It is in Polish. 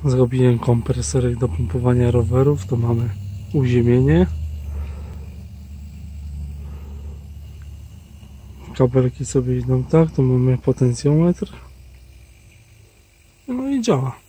Zrobiłem kompresorek do pompowania rowerów. To mamy uziemienie. Kabelki sobie idą tak. Tu mamy potencjometr. No i działa.